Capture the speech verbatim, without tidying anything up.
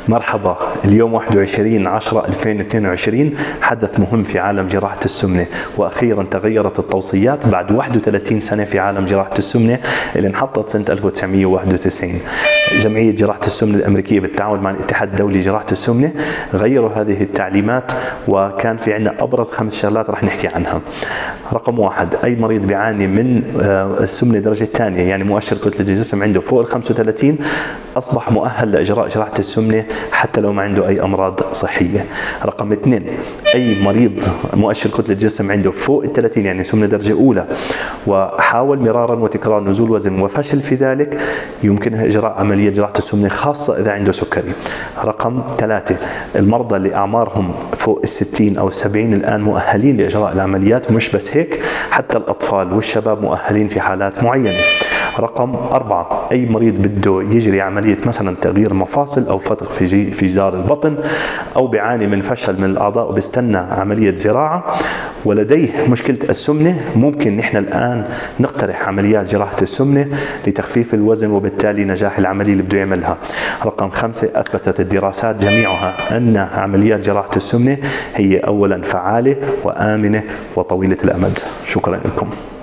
مرحبا. اليوم واحد وعشرين عشرة ألفين واثنين وعشرين، حدث مهم في عالم جراحة السمنة، وأخيرا تغيرت التوصيات بعد واحد وثلاثين سنة في عالم جراحة السمنة اللي انحطت سنة ألف وتسعمئة وواحد وتسعين. جمعية جراحة السمنة الأمريكية بالتعاون مع الاتحاد الدولي لجراحة السمنة غيروا هذه التعليمات، وكان في عندنا أبرز خمس شغلات رح نحكي عنها. رقم واحد، أي مريض بيعاني من السمنة درجة ثانية، يعني مؤشر كتلة الجسم عنده فوق ال خمسة وثلاثين، أصبح مؤهل لإجراء جراحة السمنة حتى لو ما عنده أي أمراض صحية. رقم اثنين، أي مريض مؤشر كتلة الجسم عنده فوق ال ثلاثين، يعني سمنة درجة أولى، وحاول مرارا وتكرارا نزول وزن وفشل في ذلك، يمكنه إجراء عملية جراحة السمنة خاصة إذا عنده سكري. رقم ثلاثة، المرضى اللي أعمارهم فوق الستين أو السبعين الآن مؤهلين لإجراء العمليات، مش بس هيك، حتى الأطفال والشباب مؤهلين في حالات معينة. رقم أربعة، أي مريض بده يجري عملية مثلا تغيير مفاصل أو فتق في في جدار البطن، أو بيعاني من فشل من الأعضاء وبيستنى عملية زراعة ولديه مشكلة السمنة، ممكن نحن الآن نقترح عمليات جراحة السمنة لتخفيف الوزن وبالتالي نجاح العملية اللي بده يعملها. رقم خمسة، أثبتت الدراسات جميعها أن عمليات جراحة السمنة هي أولا فعالة وآمنة وطويلة الأمد. شكرا لكم.